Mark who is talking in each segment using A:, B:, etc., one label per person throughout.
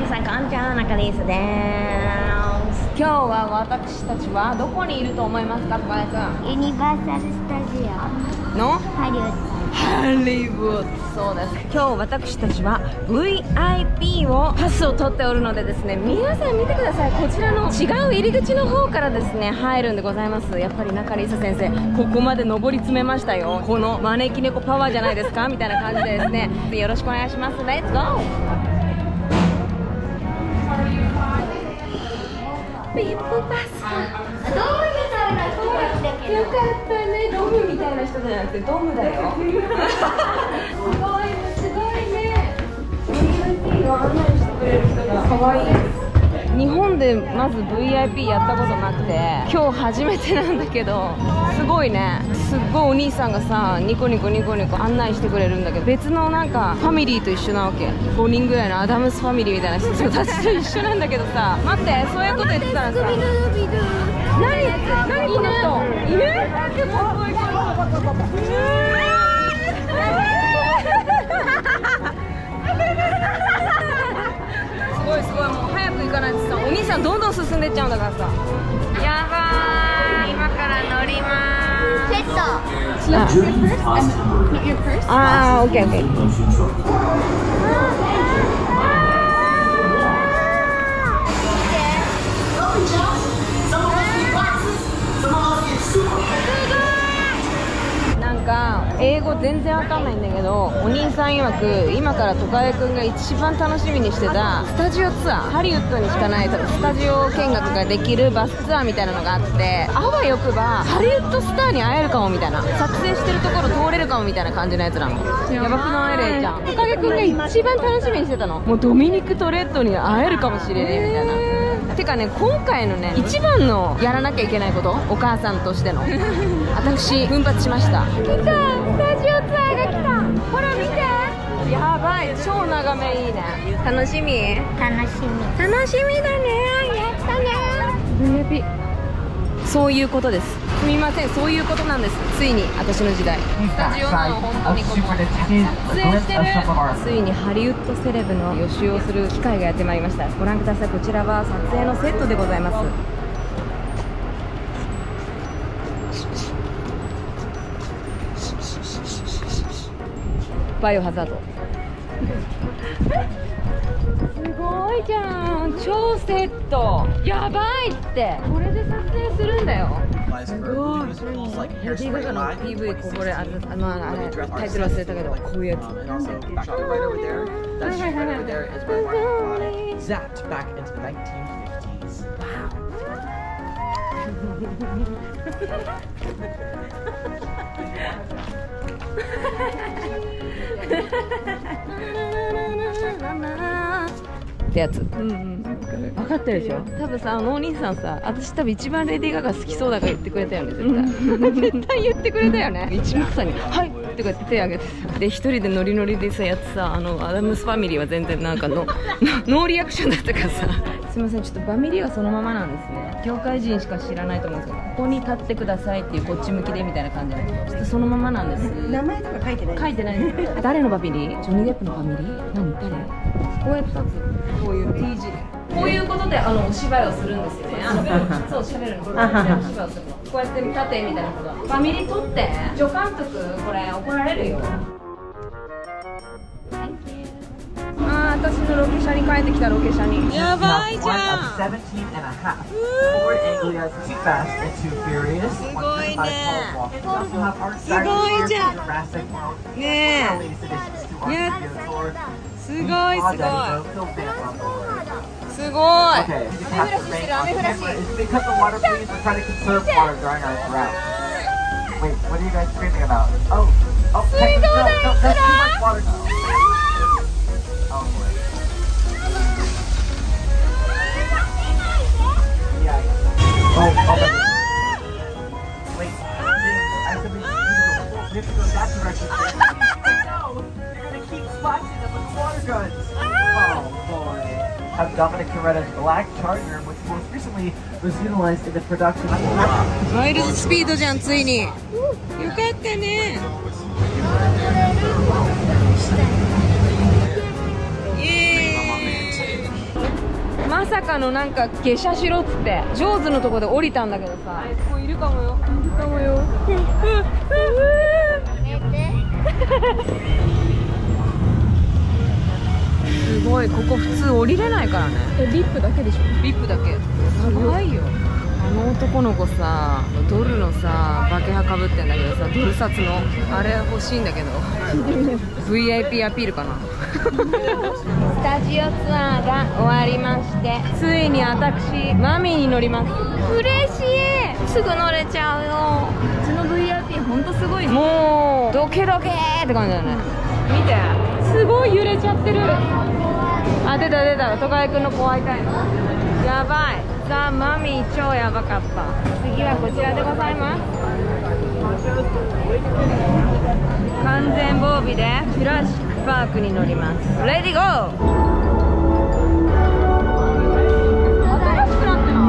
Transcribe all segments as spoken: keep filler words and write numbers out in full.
A: 皆さんこんにちは、中里依紗です。今日は私たちはどこにいると思いますか、小林君。
B: ユニバーサル・スタジオ
A: の
B: ハリウッド。
A: ハリウッド、そうです。今日私たちは ブイアイピー をパスを取っておるのでですね、皆さん見てください。こちらの違う入り口の方からですね入るんでございます。やっぱり中里依紗先生、ここまで上り詰めましたよ。この招き猫パワーじゃないですかみたいな感じでですね、よろしくお願いします。レッツゴー。ピッポパス。
B: ドームみたいな人だけど。
A: よかったね、ドームみたいな人じゃなくてドームだよ。すごいね、すごいね。ブイアイピー を案内してくれる人が可愛い。日本でまず ブイアイピー やったことなくて、今日初めてなんだけど、すごいね。すっごいお兄さんがさ、ニコニコニコニコ案内してくれるんだけど、別のなんかファミリーと一緒なわけ。ごにんぐらいのアダムスファミリーみたいな人たちと一緒なんだけどさ、待って、そういうこと言ってたらさ、何何この人、犬？すごいすごい、もう早く行かないとさ、お兄さんどんどん進んでっちゃうんだからさ。やばーい、今から乗りまーす。
B: ペット。
A: ああ、オッケーオッケー。なんか英語全然わかんないんだけど、お兄さん曰く今からトカゲくんが一番楽しみにしてたスタジオツアー、ハリウッドにしかないスタジオ見学ができるバスツアーみたいなのがあって、あわよくばハリウッドスターに会えるかもみたいな、撮影してるところ通れるかもみたいな感じのやつなの。やばくない？レイちゃん、トカゲくんが一番楽しみにしてたの、もうドミニク・トレッドに会えるかもしれねえみたいな。てかね、今回のね一番のやらなきゃいけないこと、お母さんとしての私奮発しました。来た、スタジオツアーが来た。ほら見て、やばい、超眺めいいね。楽しみ
B: 楽しみ。
A: 楽しみだね。やったね。ブイアイピー、そういうことです。すみません、そういうことなんです。ついに私の時代、スタジオなの本当にここ撮影してる。ついにハリウッドセレブの予習をする機会がやってまいりました。ご覧ください、こちらは撮影のセットでございます。バイオハザード。すごいじゃん、超セット。やばいって、これで撮影するんだよ。すごい。レディー・ガガの ピーブイ、これあの、あの、あれタイトル忘れたけど、こういうやつ。はいはいってやつ。うんうん、分かってるでしょ。多分さ、あのお兄さんさ、私多分一番レディー・ガガ好きそうだから言ってくれたよね、絶対。絶対言ってくれたよね。一番さに「はい」とか言って手挙げてさ、で一人でノリノリでさやってさ、あのアダムスファミリーは全然なんかのノーリアクションだったからさ、すいません、ちょっとバミリーはそのままなんですね。業界人しか知らないと思うんですけど、ここに立ってくださいっていう、こっち向きでみたいな感じで、ちょっとそのままなんです。
C: 名前とか書いてない。
A: 書いてないです。誰のバミリー？ジョニー・デップのファミリー？何？誰？こうやって立つ、こういう ティージー でこういうことであのお芝居をするんですよね。あのそう、喋るの、こうやってお芝居をするの、こうやって立てみたいなことは。ファミリー撮って、助監督これ怒られるよ。あー、私のロケ車に帰ってきた。ロケ車にやばいじゃん。すごいね。すごいじゃんねえ。やすごいすごいすごい。雨降らししてる、雨降らし。水道代いくら？
D: Have Dominic Toretto's Black Charger, which most recently was utilized in the production of
A: ワイルドスピードじゃん、ついに。よかったね。イエーイ。 さかのなんか下車しろっつって上手のとこで降りたんだけどさ、ここいるかもよ、いるかもよ。すごい、ここ普通降りれないからね。
C: え、リップだけでしょ？
A: リップだけ。すごいよ。あの男の子さ、ドルのさバケハかぶってんだけどさ、ドル札のあれ欲しいんだけどブイアイピー アピールかな。スタジオツアーが終わりまして、ついに私マミーに乗ります。嬉しい、すぐ乗れちゃうよ。
C: うちの ブイアイピー ほんとすごいね。
A: もうドケドケーって感じだね。見て、すごい揺れちゃってる。あ、出た出た、トカイくんの怖いタイム。やばい、ザ・マミー超やばかった。次はこちらでございます。完全防備でジュラシック・パークに乗ります。レディゴー。新しくなってない？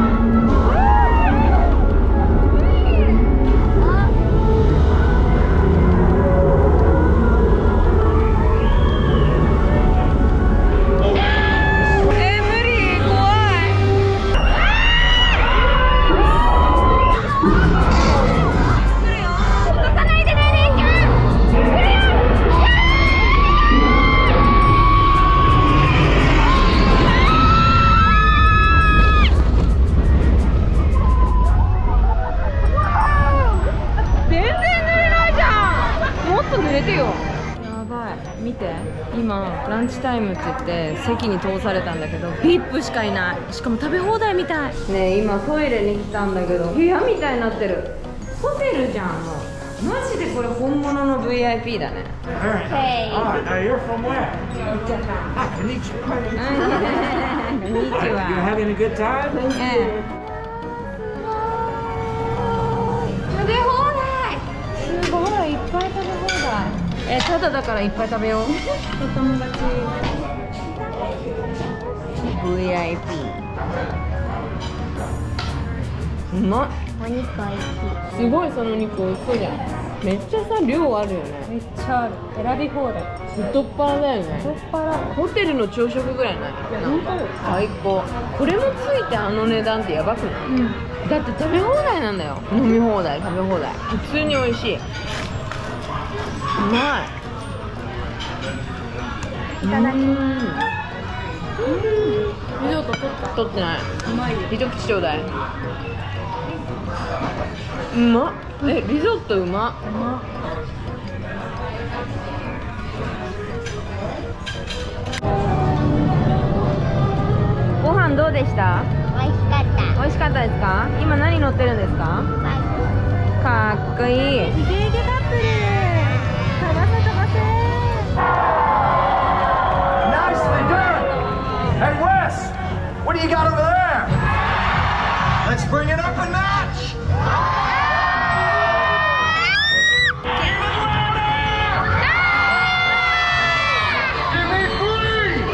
A: ランチタイムって言って席に通されたんだけど ブイアイピー しかいない。しかも食べ放題みたいね。え今トイレに来たんだけど部屋みたいになってる。ホテルじゃん。もうマジでこれ本物の ブイアイピー だね。
B: Hey.
E: Oh, now you're from where? Ah, Konnichiwa.
A: こんにち
E: You
A: は。
E: having a good time?
A: 食べ放題すごい、いっぱい食べ放題。え、ただだからいっぱい食べよう。お友達 ブイアイピー うまっ。
B: お肉おいしい。
A: すごい、その肉美味しそうじゃん。めっちゃさ量あるよね。
C: めっちゃある。選び放題。
A: 太っ腹だよね。
C: 太っ腹。
A: ホテルの朝食ぐらいない？
C: 本当よ。
A: 最高。これもついてあの値段ってやばくない？
C: うん。
A: だって食べ放題なんだよ。飲み放題、食べ放題。普通に美味しい。うまい。いただきます。
C: リゾート取った。
A: 取ってない。
C: うまいよ。
A: 一口ちょうだい。うまっ。え、リゾットうまっ。
C: うまっ。
A: ご飯どうでした？
B: 美味しかった。
A: 美味しかったですか？今何乗ってるんですか？かっこいい。
C: イケイケカップル。飛ばせ飛ばせ。
E: Nicely done! Hey, Wes! What do you got over there? Let's bring it up a notch! Give it louder! Give me three!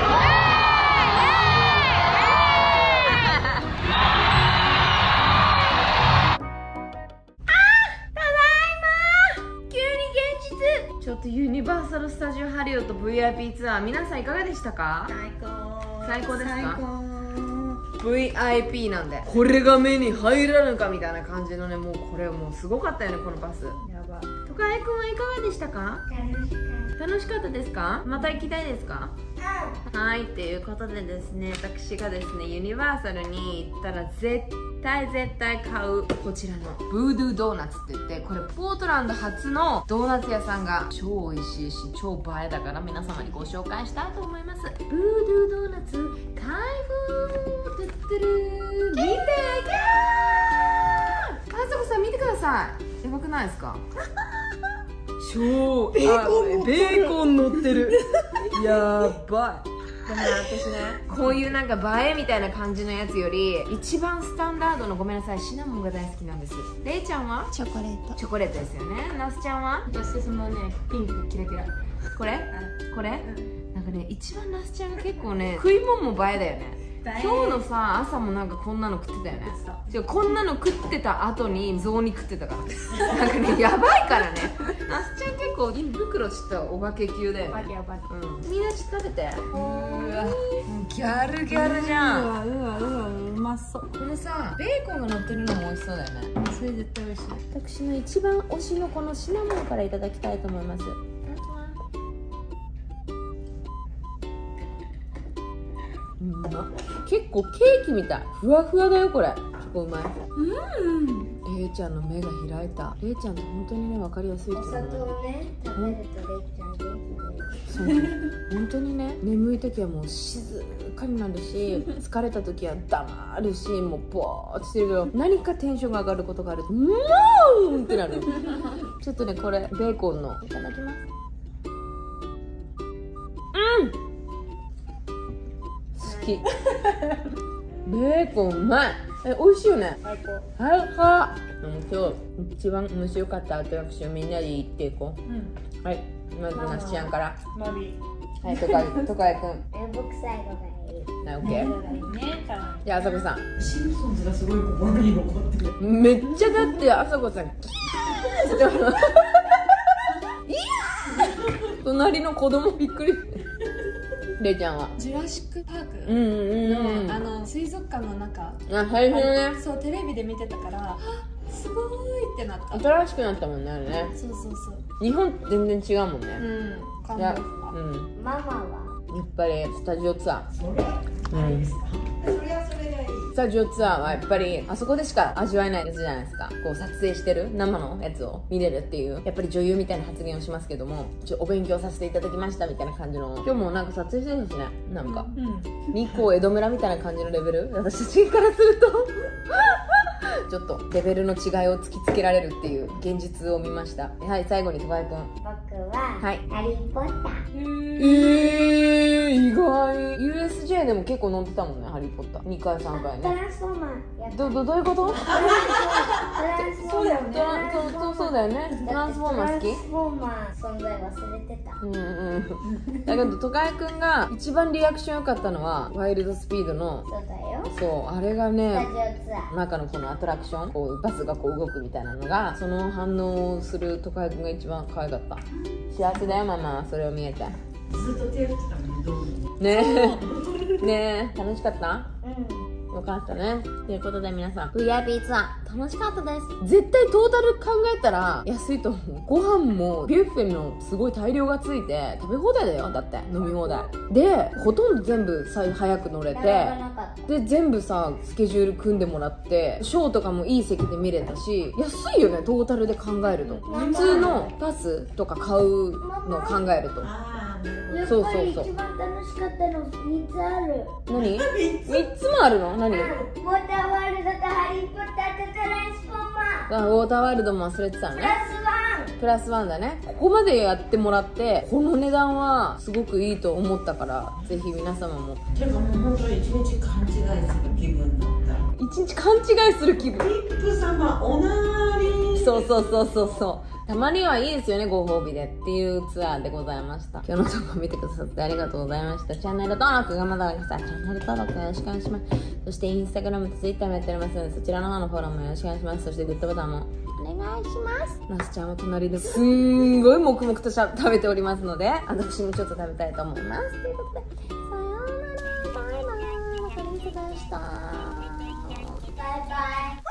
A: ちょっとユニバーサル・スタジオ・ハリウッド ブイアイピー ツアー、皆さんいかがでしたか？
C: 最高。
A: 最高ですか？
C: 最高。
A: ブイアイピー なんでこれが目に入らぬかみたいな感じのね、もうこれもうすごかったよね、このバス。
C: やば。
A: トカエくんはいかがでしたか？楽しかったですか？また行きたいですか？はい、ということでですね、私がですねユニバーサルに行ったら絶対絶対買うこちらのブードゥードーナツって言って、これポートランド初のドーナツ屋さんが超美味しいし超映えだから皆様にご紹介したいと思います。ブードゥードーナツ開封。トゥットゥルー、見て、キャー、あさこさん見てください。やばくないですか？超ベーコンベーコン乗ってる。やばい。でも私ね、こういうなんか映えみたいな感じのやつより一番スタンダードの、ごめんなさい、シナモンが大好きなんです。レイちゃんは
B: チョコレート。
A: チョコレートですよね。ナスちゃんは
C: 私そのね、ピンクキラキラ。
A: これこれ、なんかね、一番ナスちゃんが結構ね、食い物も映えだよね。 今日のさ朝もなんかこんなの食ってたよね。違う、こんなの食ってた後に雑煮食ってたからなんかね、やばいからね。なすちゃん結構胃袋したお化け級だよね。
C: やばい。
A: うん、みんなちょっと食べて。うわ、ギャルギャルじゃん。
C: うわうわうわ、うまそう。
A: このさベーコンが乗ってるのも美味しそうだよね。
C: それ絶対美味しい。
A: 私の一番推しのこのシナモンからいただきたいと思います。うん、結構ケーキみたい。ふわふわだよこれ。結構うまい。うん。れいちゃんの目が開いた。れいちゃんって本当にね分かりやすいと思う。
B: お砂糖をね食べるとレイちゃん元気になる。
A: そう本当にね、眠い時はもう静かになるし、疲れた時は黙るし、もうボーッとしてるけど、何かテンションが上がることがあるともうってなる。ちょっとねこれベーコンのいただきます。うん、好き。ベーコンうまい。え、美味しいよね。
B: 最高。
A: 最高。今日一番面白かったアトラクションみんなで行っていこう。うん、はい、まずなしちゃんから。
C: マビ
A: はい、とかとかやくん。
B: え、僕最後がいい。
A: はい、オッケー。
C: ね、
A: じゃああさこさん。
D: シンプソンズがすごい心に残ってる。
A: めっちゃだってあさこさん。キーって。いやー。隣の子供びっくり。れいちゃんは
C: ジュラシックパーク
A: うんうんうん
C: のあの水族館の中、
A: あ、最初ね、
C: そうテレビで見てたからすごいってなった。
A: 新しくなったもんね、あれね。
C: そうそうそう。
A: 日本全然違うもんね。
C: うん、感
A: いや、
C: 動した。
A: うん、
B: ママは
A: やっぱりスタジオツアー。
D: それ
A: うん、
D: それはそれがいい。
A: スタジオツアーはやっぱりあそこでしか味わえないやつじゃないですか。こう撮影してる生のやつを見れるっていう、やっぱり女優みたいな発言をしますけども、ちょお勉強させていただきましたみたいな感じの。今日もなんか撮影してるんですね。なんか
C: うん。
A: 日光江戸村みたいな感じのレベル、私たちからするとちょっとレベルの違いを突きつけられるっていう現実を見ました。はい、最後に小林くん。
B: 僕は、
A: はい
B: ハリー・ポッター。
A: えー、意外。 ユーエスジェー でも結構乗ってたもんね、ハリーポッター。にかいさんかいね。
B: トランスフォーマーやった。
A: どどどういうこと？
B: トランスフォーマー
A: そうだよね。トランそうそうだよね。トランスフォーマー好き？
B: トランスフォーマー存在忘れてた。
A: うんうん。だけどトカエくんが一番リアクション良かったのはワイルドスピードの。
B: そうだよ。
A: そう、あれが
B: スタ
A: ね。
B: ジオツアー。
A: 中のこのアトラクション、こうバスがこう動くみたいなのが、その反応をするトカエくんが一番可愛かった。幸せだよママはそれを見えて。
D: ずっと手振ってたもん、どうに。
A: ねえねえ、楽しかった？
B: うん。
A: よかったね。ということで皆さん ブイアイピー ツアー楽しかったです。絶対トータル考えたら安いと思う。ご飯もビュッフェのすごい大量がついて食べ放題だよ。だって飲み放題でほとんど全部さ早く乗れて、
B: 並ばなかった。
A: で全部さスケジュール組んでもらって、ショーとかもいい席で見れたし、安いよねトータルで考えると。普通のパスとか買うのを考えると。
D: ああ、なるほど。
B: やっ
A: そう
B: ぱり
A: そうそう
B: 一番楽しかったのみっつある。
A: 何？みっつもあるの？何？
B: ウォーターワールドとハリー・ポッターとトランスフォーマー
A: あ、ウォーターワールドも忘れてたのね。
B: プラスワン。
A: プラスワンだね。ここまでやってもらってこの値段はすごくいいと思ったから、ぜひ皆様も
D: ていうかもう本当に一日勘違いする気分だった。
A: 一日勘違いする気分。
D: リップ様おなーり。
A: そうそうそうそうそう、たまにはいいですよね、ご褒美でっていうツアーでございました。今日の動画を見てくださってありがとうございました。チャンネル登録がまだありましたらチャンネル登録よろしくお願いします。そしてインスタグラムとツイッターもやっておりますので、そちらの方のフォローもよろしくお願いします。そしてグッドボタンもお願いします。ナスちゃんは隣ですんごい黙々としゃ食べておりますので、私もちょっと食べたいと思います。ということでさようなら、バイバイ。またリンクでした。
B: バイバイ。